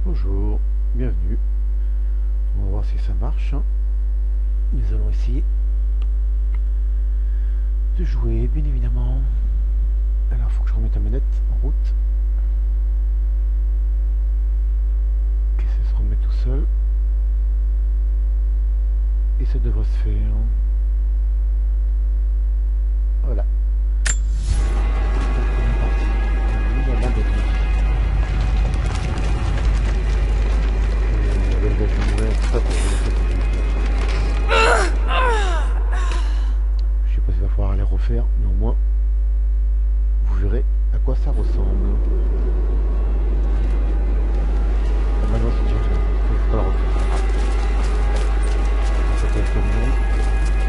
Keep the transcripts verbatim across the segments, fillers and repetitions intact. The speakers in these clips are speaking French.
Bonjour, bienvenue. On va voir si ça marche. Nous allons essayer de jouer, bien évidemment. Alors, il faut que je remette la manette en route. Ok, ça se remet tout seul. Et ça devrait se faire. Voilà. Donc, on est parti. Nous avons des trucs. Je sais pas s'il va falloir les refaire, mais au moins vous verrez à quoi ça ressemble. Maintenant c'est déjà fait, il faut pas la refaire. Ça peut être comme non.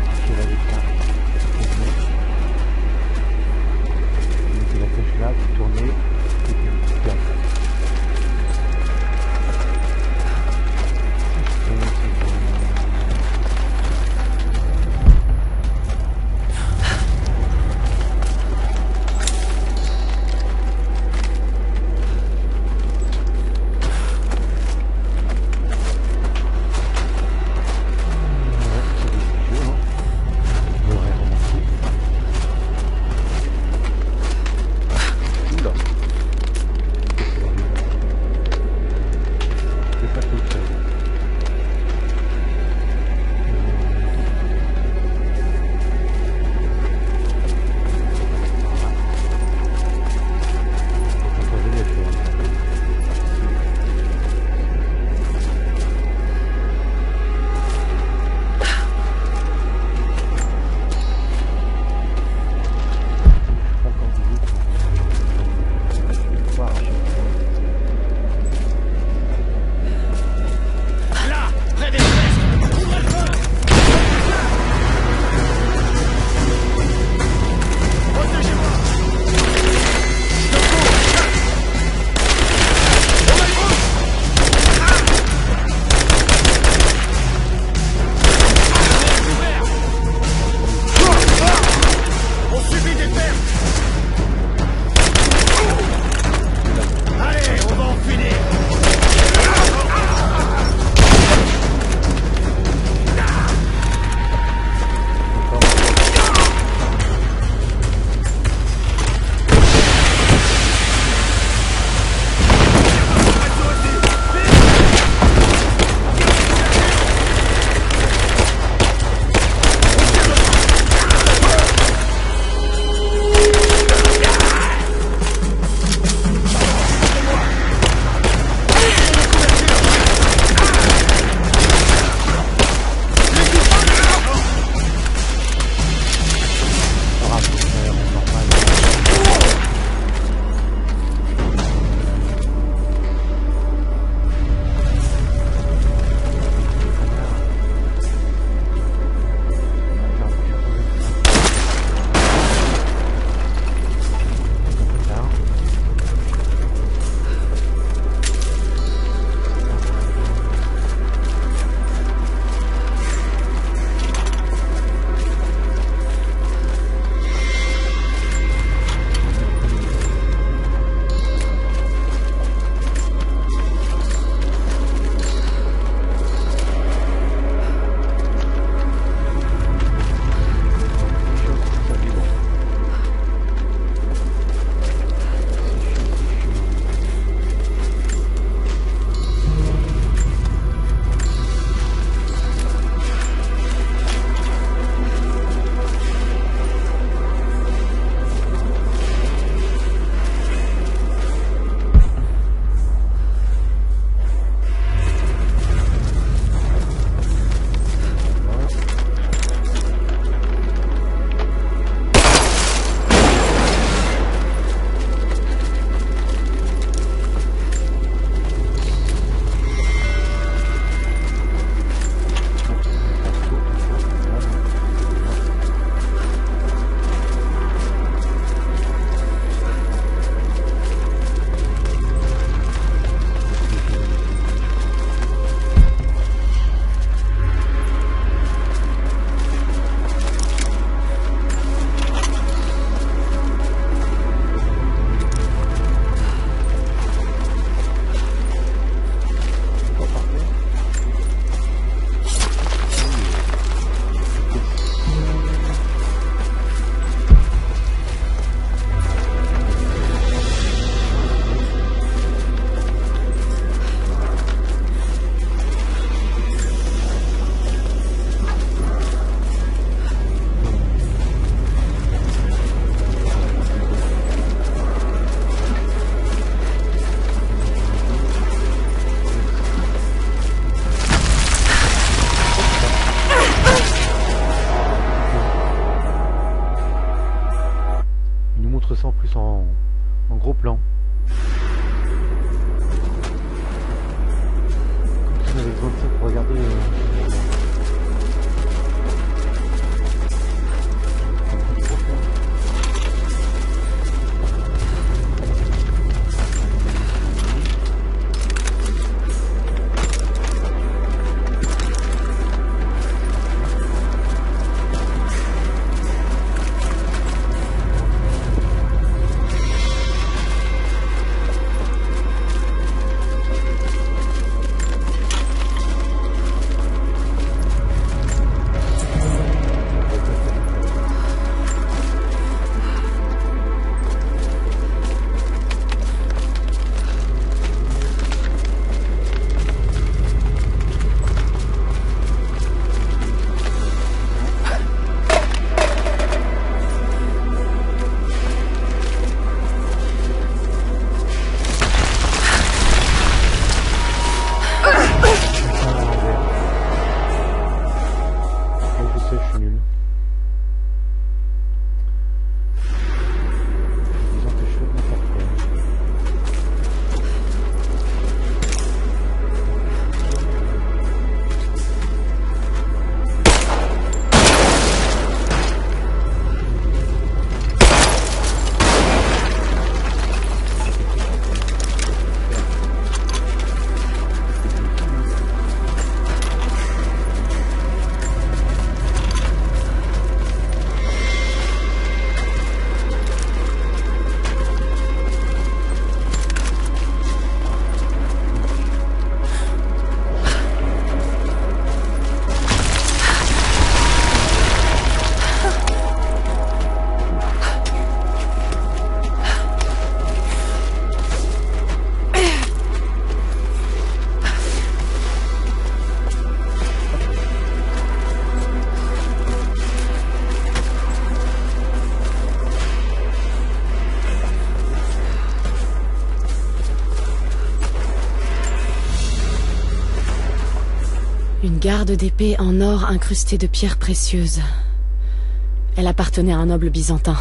Une garde d'épée en or incrustée de pierres précieuses. Elle appartenait à un noble byzantin.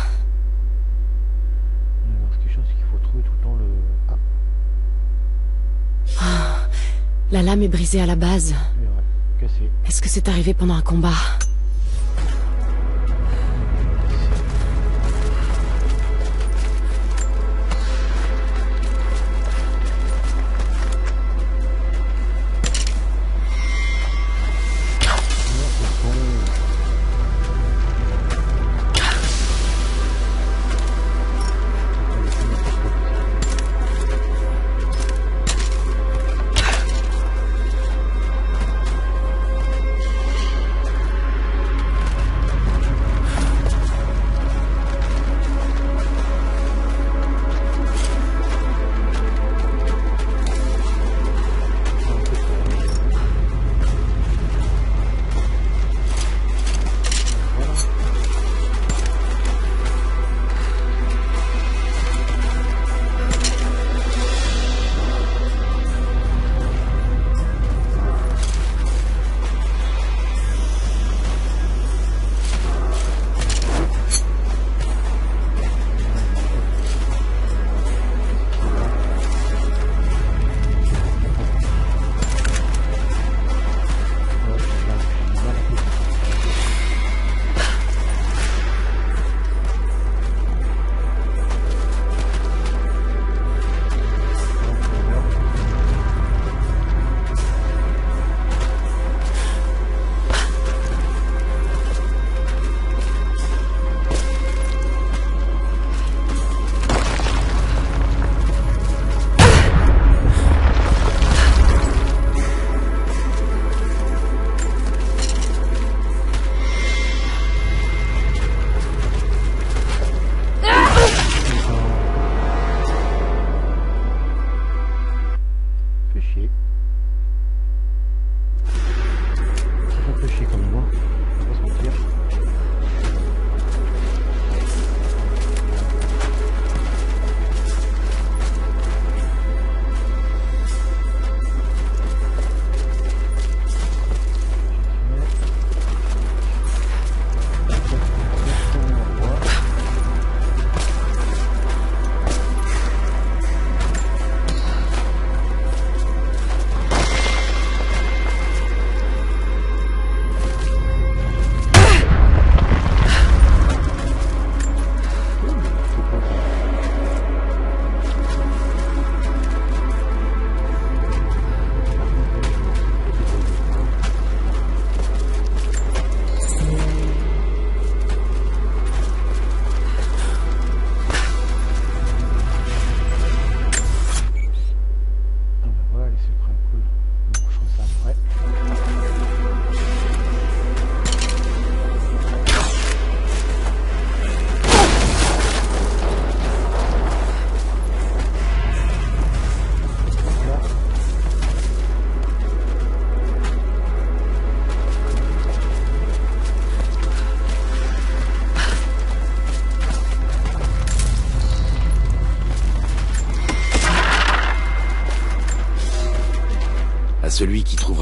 Alors, ce qui change, c'est qu'il faut trouver tout le temps le... Ah. Oh, la lame est brisée à la base. Ouais, cassé. Est-ce que c'est arrivé pendant un combat? À celui qui trouvera...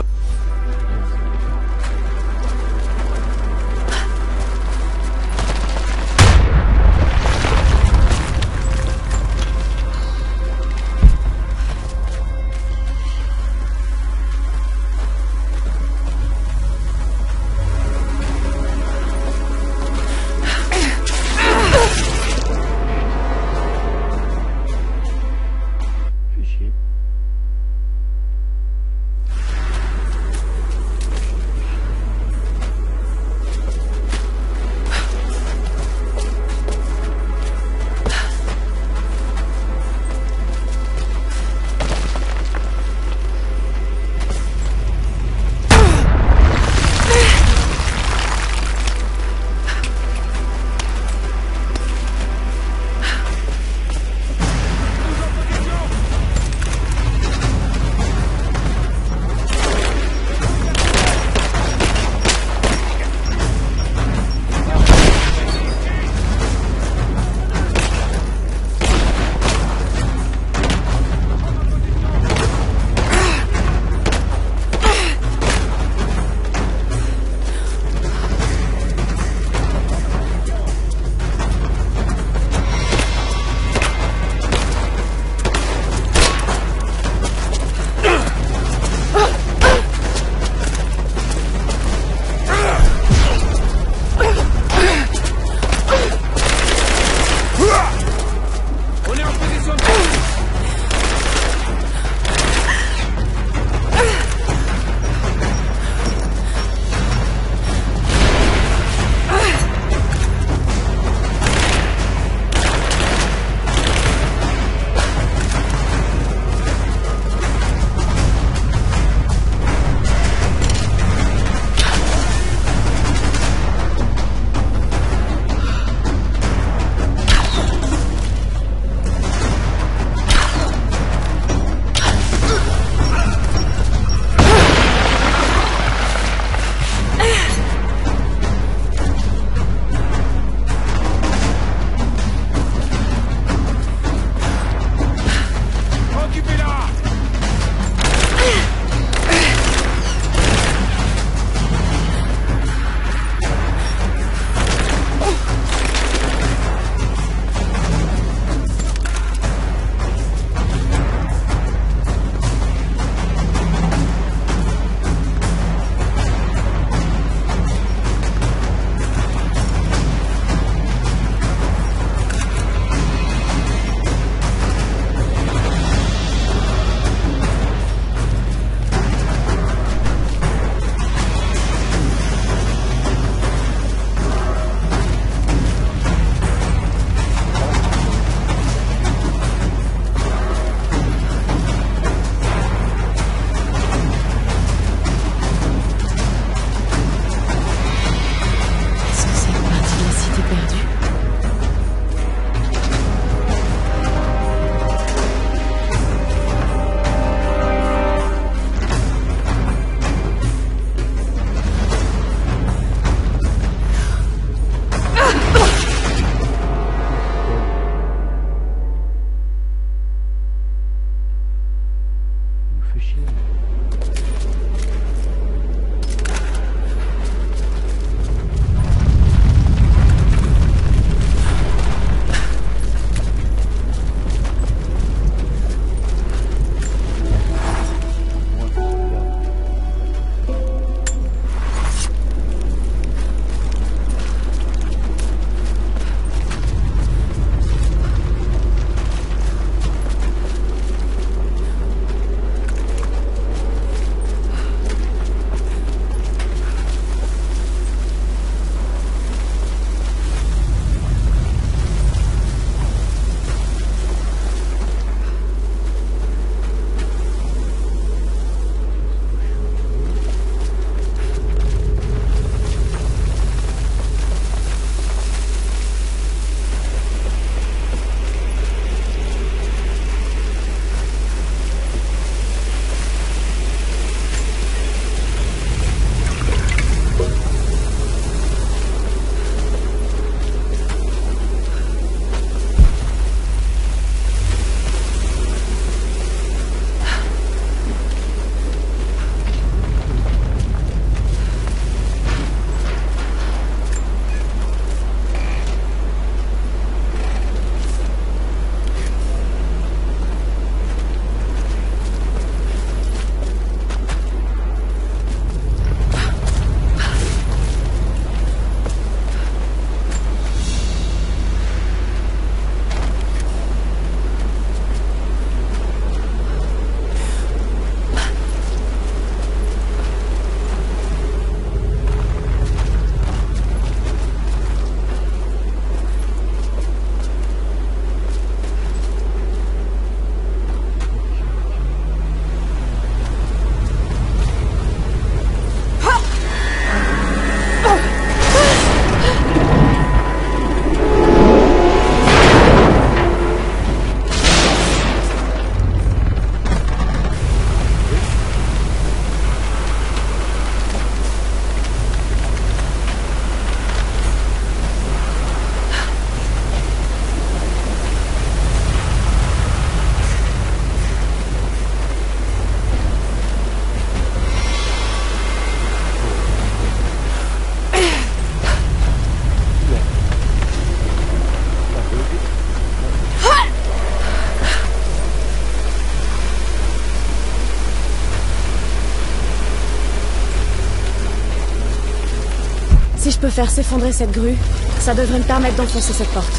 Si je peux faire s'effondrer cette grue, ça devrait me permettre d'enfoncer cette porte.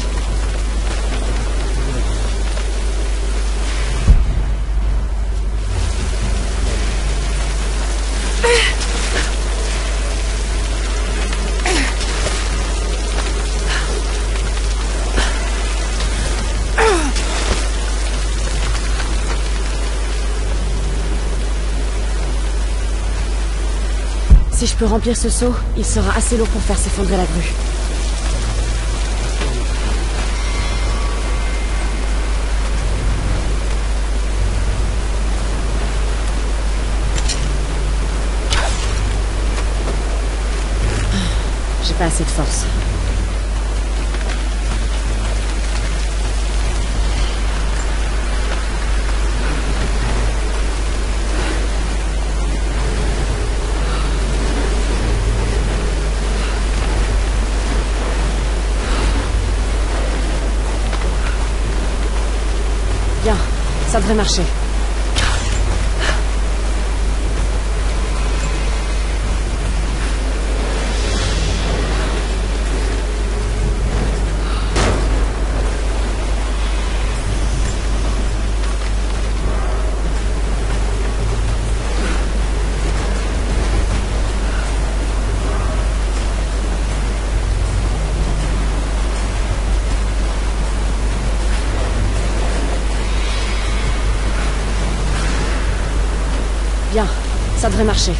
Si je peux remplir ce seau, il sera assez lourd pour faire s'effondrer la grue. J'ai pas assez de force. Bien, ça devrait marcher. Bien, ça devrait marcher.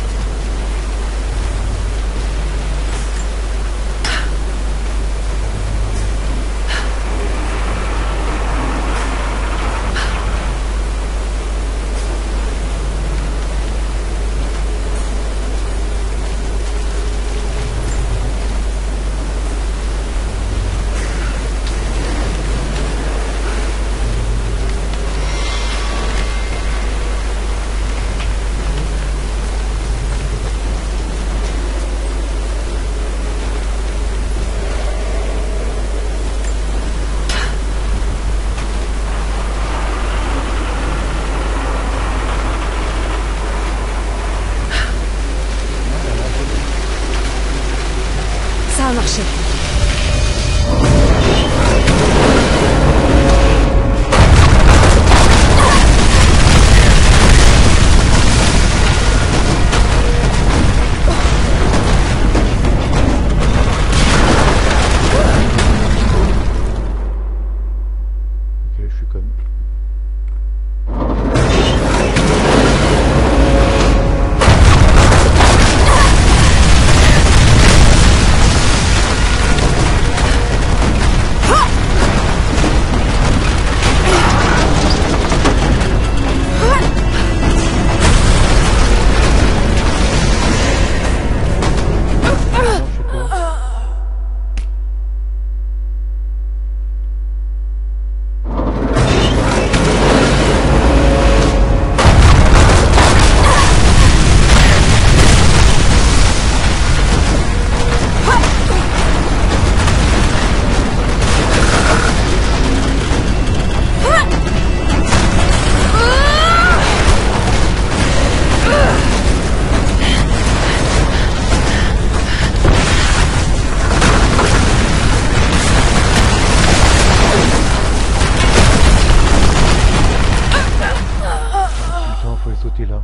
foutez là?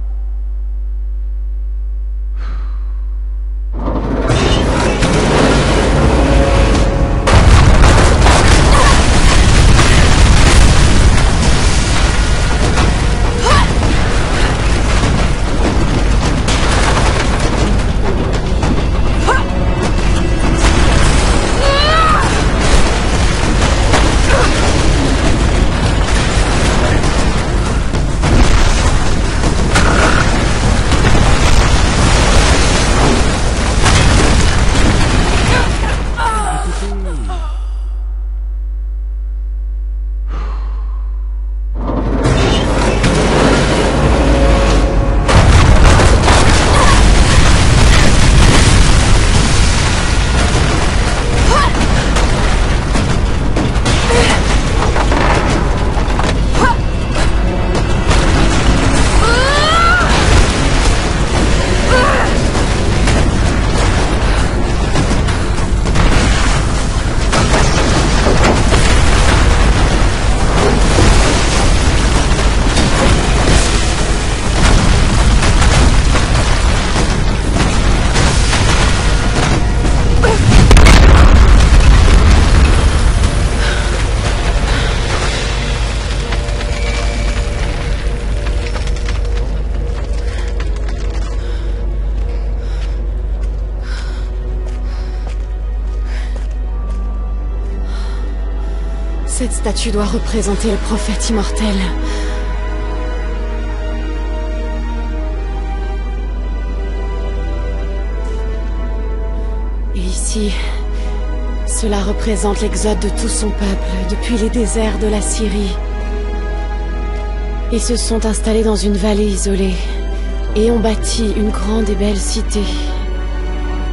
Cette statue doit représenter le prophète immortel. Et ici, cela représente l'exode de tout son peuple depuis les déserts de la Syrie. Ils se sont installés dans une vallée isolée et ont bâti une grande et belle cité. Qu'ai-je ?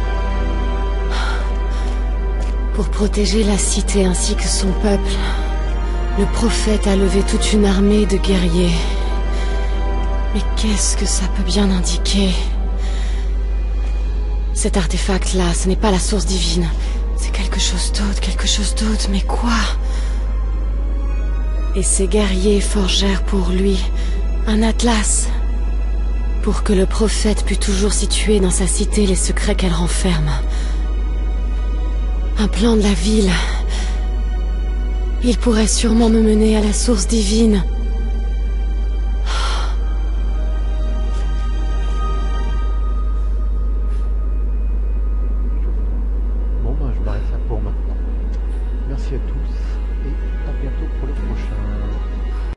Pour protéger la cité ainsi que son peuple, le prophète a levé toute une armée de guerriers. Mais qu'est-ce que ça peut bien indiquer? Cet artefact-là, ce n'est pas la source divine. C'est quelque chose d'autre, quelque chose d'autre, mais quoi? Et ces guerriers forgèrent pour lui un atlas, pour que le prophète pût toujours situer dans sa cité les secrets qu'elle renferme. Un plan de la ville. Il pourrait sûrement me mener à la source divine. Bon, ben, je m'arrête ça pour maintenant. Merci à tous et à bientôt pour le